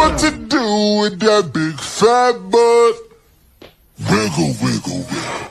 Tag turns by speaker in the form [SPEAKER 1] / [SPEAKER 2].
[SPEAKER 1] what to do with that big fat butt. Wiggle, wiggle, wiggle.